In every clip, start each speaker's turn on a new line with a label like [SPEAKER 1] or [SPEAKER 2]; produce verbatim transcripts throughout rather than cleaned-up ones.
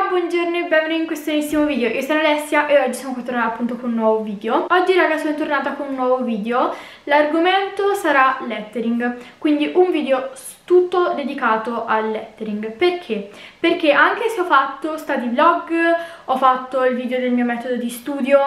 [SPEAKER 1] Ciao, buongiorno e benvenuti in questo nuovissimo video. Io sono Alessia e oggi siamo tornata appunto con un nuovo video. Oggi raga sono tornata con un nuovo video. L'argomento sarà lettering, quindi un video tutto dedicato al lettering. Perché? Perché anche se ho fatto study vlog, ho fatto il video del mio metodo di studio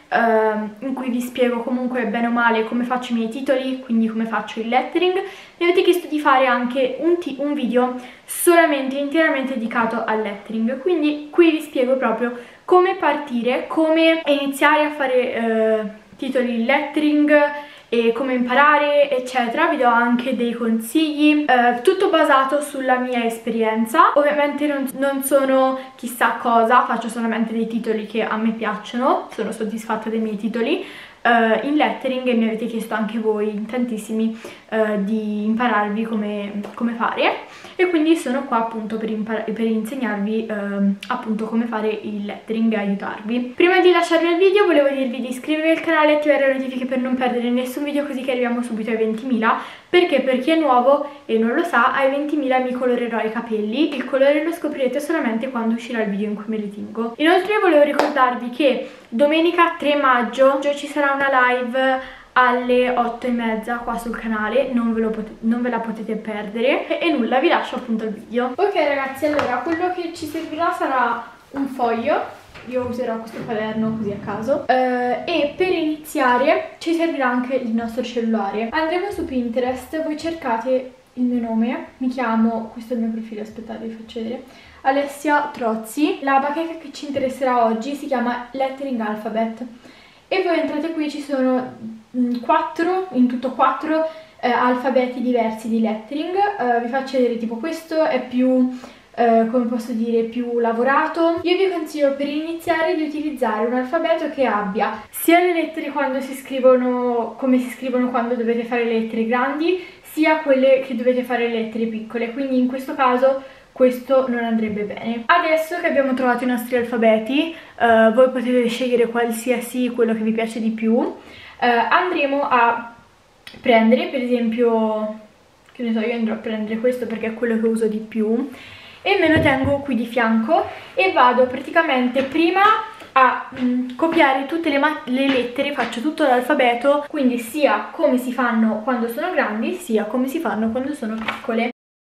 [SPEAKER 1] ehm, in cui vi spiego comunque bene o male come faccio i miei titoli, quindi come faccio il lettering, mi avete chiesto di fare anche un, un video solamente interamente dedicato al lettering. Quindi qui vi spiego proprio come partire, come iniziare a fare eh, titoli in lettering e come imparare eccetera. Vi do anche dei consigli, eh, tutto basato sulla mia esperienza. Ovviamente non, non sono chissà cosa, faccio solamente dei titoli che a me piacciono, sono soddisfatta dei miei titoli Uh, in lettering e mi avete chiesto anche voi tantissimi uh, di impararvi come, come fare, e quindi sono qua appunto per, per insegnarvi uh, appunto come fare il lettering e aiutarvi. Prima di lasciarvi il video volevo dirvi di iscrivervi al canale e attivare le notifiche per non perdere nessun video, così che arriviamo subito ai ventimila, perché per chi è nuovo e non lo sa, ai ventimila mi colorerò i capelli. Il colore lo scoprirete solamente quando uscirà il video in cui me li tingo. Inoltre volevo ricordarvi che domenica tre maggio ci sarà una live alle otto e mezza qua sul canale, non ve, lo non ve la potete perdere. E, e nulla, vi lascio appunto il video. Ok ragazzi, allora quello che ci servirà sarà un foglio. Io userò questo quaderno così a caso, uh, e per iniziare ci servirà anche il nostro cellulare. Andremo su Pinterest, voi cercate il mio nome, mi chiamo, questo è il mio profilo, aspettate vi faccio vedere, Alessia Trozzi. La bacheca che ci interesserà oggi si chiama Lettering Alphabet e voi entrate qui, ci sono quattro, in tutto quattro eh, alfabeti diversi di lettering. Uh, vi faccio vedere, tipo questo è più Uh, come posso dire, più lavorato. Io vi consiglio per iniziare di utilizzare un alfabeto che abbia sia le lettere quando si scrivono, come si scrivono quando dovete fare le lettere grandi, sia quelle che dovete fare le lettere piccole, quindi in questo caso questo non andrebbe bene. Adesso che abbiamo trovato i nostri alfabeti, uh, voi potete scegliere qualsiasi, quello che vi piace di più. Uh, andremo a prendere, per esempio, che ne so, io andrò a prendere questo perché è quello che uso di più, e me lo tengo qui di fianco e vado praticamente prima a mh, copiare tutte le, le lettere, faccio tutto l'alfabeto, quindi sia come si fanno quando sono grandi sia come si fanno quando sono piccole.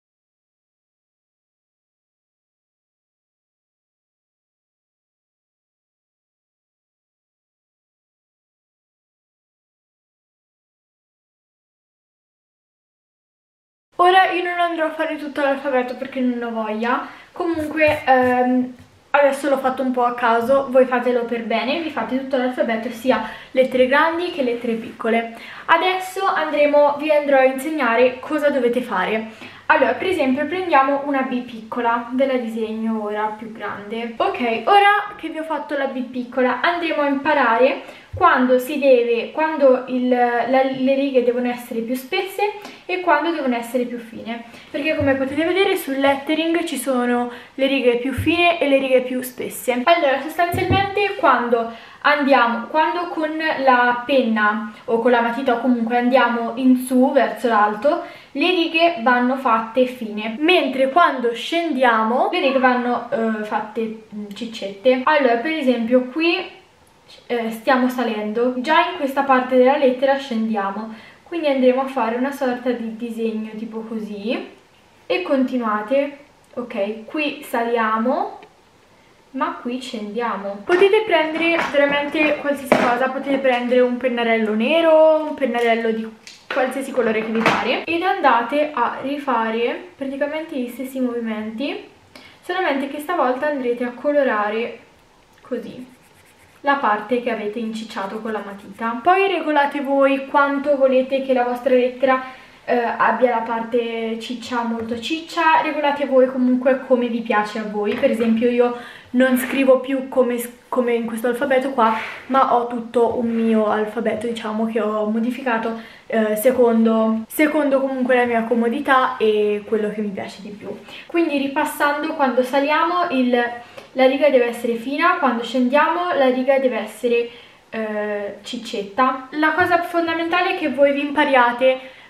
[SPEAKER 1] Ora io non andrò a fare tutto l'alfabeto perché non ho voglia, comunque ehm, adesso l'ho fatto un po' a caso, voi fatelo per bene, vi fate tutto l'alfabeto sia lettere grandi che lettere piccole. Adesso andremo, vi andrò a insegnare cosa dovete fare. Allora, per esempio prendiamo una B piccola, ve la disegno ora più grande. Ok, ora che vi ho fatto la B piccola andremo a imparare quando si deve, quando il, la, le righe devono essere più spesse e quando devono essere più fine, perché come potete vedere sul lettering ci sono le righe più fine e le righe più spesse. Allora, sostanzialmente quando andiamo, quando con la penna o con la matita o comunque andiamo in su verso l'alto, le righe vanno fatte fine, mentre quando scendiamo le righe vanno eh, fatte ciccette. Allora, per esempio qui eh, stiamo salendo, già in questa parte della lettera scendiamo, quindi andremo a fare una sorta di disegno tipo così e continuate. Ok, qui saliamo ma qui scendiamo. Potete prendere veramente qualsiasi cosa, potete prendere un pennarello nero, un pennarello di qualsiasi colore che vi pare, ed andate a rifare praticamente gli stessi movimenti, solamente che stavolta andrete a colorare così la parte che avete incicciato con la matita. Poi regolate voi quanto volete che la vostra lettera eh, abbia la parte ciccia, molto ciccia, regolate voi comunque come vi piace a voi. Per esempio io non scrivo più come, come in questo alfabeto qua, ma ho tutto un mio alfabeto, diciamo, che ho modificato eh, secondo, secondo comunque la mia comodità e quello che mi piace di più. Quindi ripassando, quando saliamo il, la riga deve essere fina, quando scendiamo la riga deve essere eh, ciccetta. La cosa fondamentale è che voi vi impariate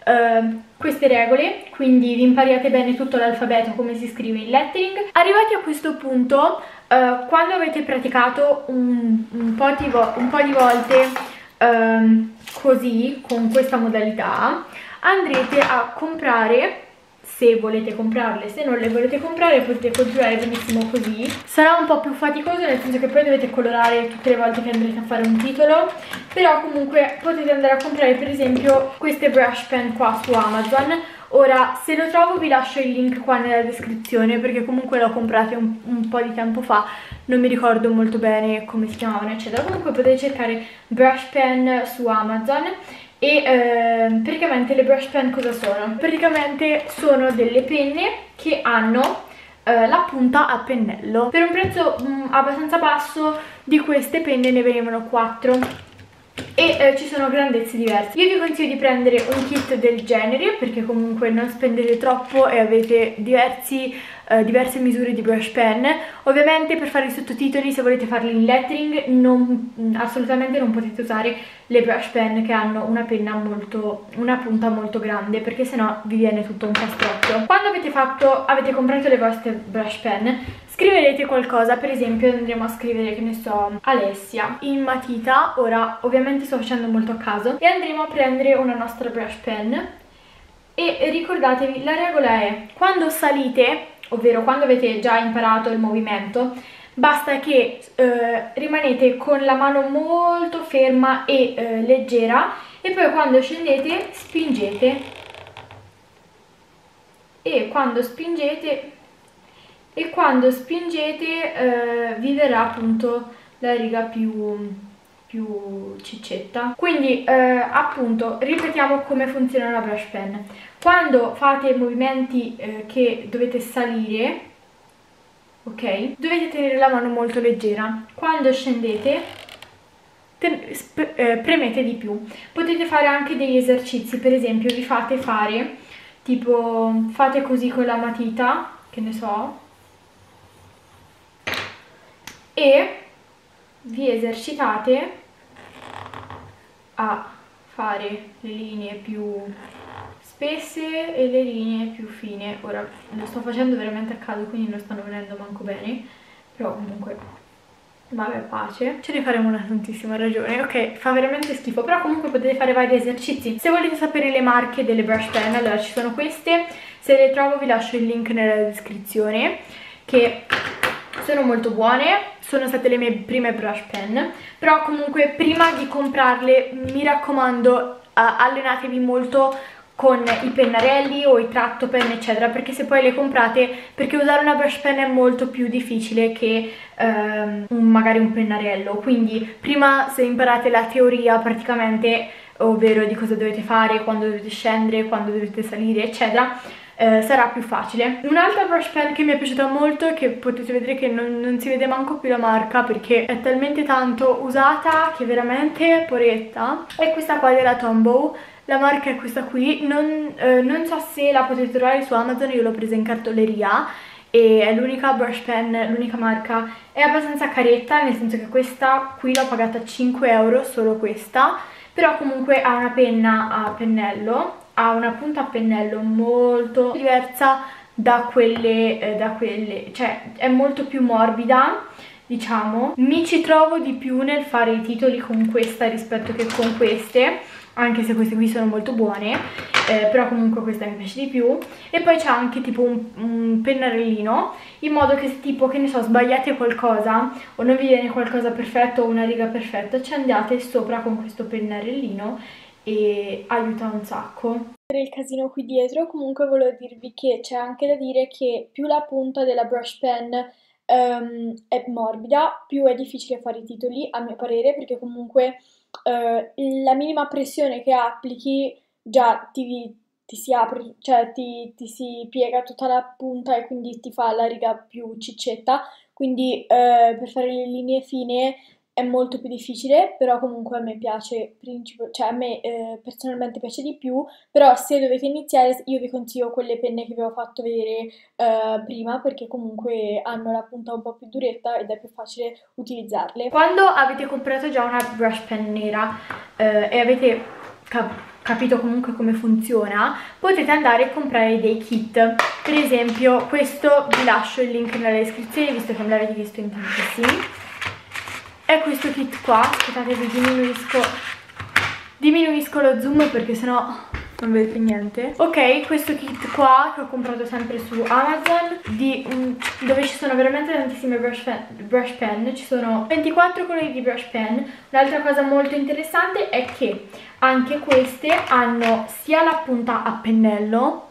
[SPEAKER 1] uh, queste regole, quindi vi impariate bene tutto l'alfabeto, come si scrive in lettering. Arrivati a questo punto, uh, quando avete praticato un, un, po, di un po' di volte uh, così, con questa modalità, andrete a comprare, se volete comprarle, se non le volete comprare potete continuare benissimo così. Sarà un po' più faticoso, nel senso che poi dovete colorare tutte le volte che andrete a fare un titolo, però comunque potete andare a comprare per esempio queste brush pen qua su Amazon. Ora, se lo trovo vi lascio il link qua nella descrizione, perché comunque l'ho comprate un, un po' di tempo fa, non mi ricordo molto bene come si chiamavano eccetera. Comunque potete cercare brush pen su Amazon. E eh, praticamente le brush pen cosa sono? Praticamente sono delle penne che hanno eh, la punta a pennello. Per un prezzo mh, abbastanza basso di queste penne ne venivano quattro e eh, ci sono grandezze diverse. Io vi consiglio di prendere un kit del genere, perché comunque non spendete troppo e avete diversi, eh, diverse misure di brush pen. Ovviamente per fare i sottotitoli, se volete farli in lettering, non, assolutamente non potete usare le brush pen che hanno una penna molto, una punta molto grande, perché sennò vi viene tutto un castrocchio. Quando avete fatto, avete comprato le vostre brush pen, scriverete qualcosa. Per esempio andremo a scrivere, che ne so, Alessia in matita. Ora ovviamente sto facendo molto a caso, e andremo a prendere una nostra brush pen. E ricordatevi, la regola è: quando salite, ovvero quando avete già imparato il movimento, basta che eh, rimanete con la mano molto ferma e eh, leggera, e poi quando scendete spingete, e quando spingete e quando spingete eh, vi verrà appunto la riga più, più ciccetta. Quindi eh, appunto ripetiamo come funziona la brush pen. Quando fate movimenti eh, che dovete salire, ok, dovete tenere la mano molto leggera. Quando scendete eh, premete di più. Potete fare anche degli esercizi, per esempio vi fate fare tipo, fate così con la matita, che ne so, e vi esercitate a fare le linee più spesse e le linee più fine. Ora lo sto facendo veramente a caso, quindi non stanno venendo manco bene, però comunque vabbè, pace, ce ne faremo una tantissima ragione. Ok, fa veramente schifo, però comunque potete fare vari esercizi. Se volete sapere le marche delle brush pen, allora ci sono queste, se le trovo vi lascio il link nella descrizione, che sono molto buone, sono state le mie prime brush pen. Però comunque prima di comprarle mi raccomando, uh, allenatevi molto con i pennarelli o i tratto pen eccetera, perché se poi le comprate, perché usare una brush pen è molto più difficile che um, un, magari un pennarello. Quindi prima, se imparate la teoria praticamente, ovvero di cosa dovete fare, quando dovete scendere, quando dovete salire eccetera, Eh, sarà più facile. Un'altra brush pen che mi è piaciuta molto, e che potete vedere che non, non si vede manco più la marca perché è talmente tanto usata che veramente poretta, è questa qua della Tombow. La marca è questa qui, non, eh, non so se la potete trovare su Amazon, io l'ho presa in cartoleria e è l'unica brush pen, l'unica marca. È abbastanza caretta, nel senso che questa qui l'ho pagata cinque euro, solo questa, però comunque ha una penna a pennello, ha una punta a pennello molto diversa da quelle, eh, da quelle, cioè è molto più morbida, diciamo. Mi ci trovo di più nel fare i titoli con questa rispetto che con queste, anche se queste qui sono molto buone, eh, però comunque questa mi piace di più. E poi c'è anche tipo un, un pennarellino, in modo che se tipo, che ne so, sbagliate qualcosa o non vi viene qualcosa perfetto o una riga perfetta, ci andate sopra con questo pennarellino e aiuta un sacco. Per il casino qui dietro, comunque volevo dirvi che c'è anche da dire che più la punta della brush pen um, è morbida, più è difficile fare i titoli, a mio parere, perché comunque uh, la minima pressione che applichi già ti, ti si apre, cioè ti, ti si piega tutta la punta e quindi ti fa la riga più ciccetta, quindi uh, per fare le linee fine è molto più difficile, però comunque a me piace, cioè a me eh, personalmente piace di più. Però se dovete iniziare io vi consiglio quelle penne che vi ho fatto vedere eh, prima, perché comunque hanno la punta un po' più duretta ed è più facile utilizzarle. Quando avete comprato già una brush pen nera eh, e avete... capito comunque come funziona, potete andare a comprare dei kit. Per esempio questo, vi lascio il link nella descrizione visto che me l'avete chiesto in tantissimi. È questo kit qua, aspettate vi diminuisco, diminuisco lo zoom perché sennò non vedete niente. Ok, questo kit qua che ho comprato sempre su Amazon, di un, dove ci sono veramente tantissime brush pen, brush pen, ci sono ventiquattro colori di brush pen. Un'altra cosa molto interessante è che anche queste hanno sia la punta a pennello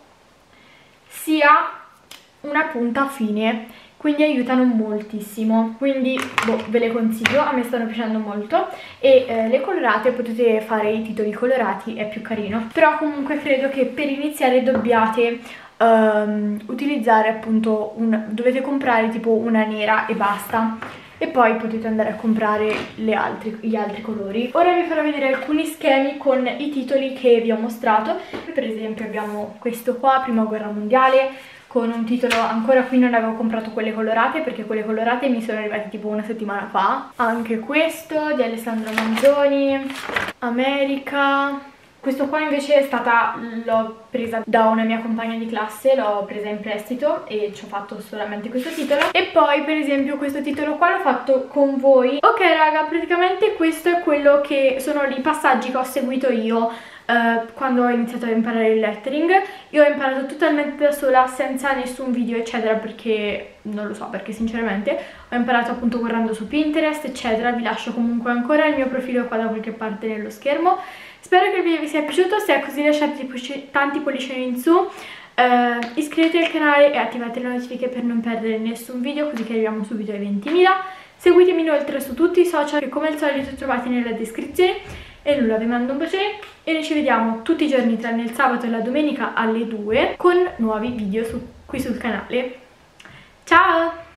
[SPEAKER 1] sia una punta a fine, quindi aiutano moltissimo, quindi boh, ve le consiglio, a me stanno piacendo molto. E eh, le colorate, potete fare i titoli colorati, è più carino, però comunque credo che per iniziare dobbiate um, utilizzare appunto un, dovete comprare tipo una nera e basta, e poi potete andare a comprare le altri, gli altri colori. Ora vi farò vedere alcuni schemi con i titoli che vi ho mostrato. Per esempio abbiamo questo qua, Prima Guerra Mondiale, con un titolo, ancora qui non avevo comprato quelle colorate perché quelle colorate mi sono arrivate tipo una settimana fa. Anche questo di Alessandro Manzoni, America. Questo qua invece è stata, l'ho presa da una mia compagna di classe, l'ho presa in prestito e ci ho fatto solamente questo titolo. E poi per esempio questo titolo qua l'ho fatto con voi. Ok raga, praticamente questo è quello che sono i passaggi che ho seguito io Uh, quando ho iniziato a imparare il lettering. Io ho imparato totalmente da sola, senza nessun video eccetera, perché non lo so, perché sinceramente ho imparato appunto guardando su Pinterest eccetera. Vi lascio comunque ancora il mio profilo qua da qualche parte nello schermo. Spero che il video vi sia piaciuto, se è così lasciate tanti pollicioni in su, uh, iscrivetevi al canale e attivate le notifiche per non perdere nessun video, così che arriviamo subito ai ventimila. Seguitemi inoltre su tutti i social che come al solito trovate nella descrizione. E nulla, vi mando un bacione e noi ci vediamo tutti i giorni tranne il sabato e la domenica alle due con nuovi video su, qui sul canale. Ciao!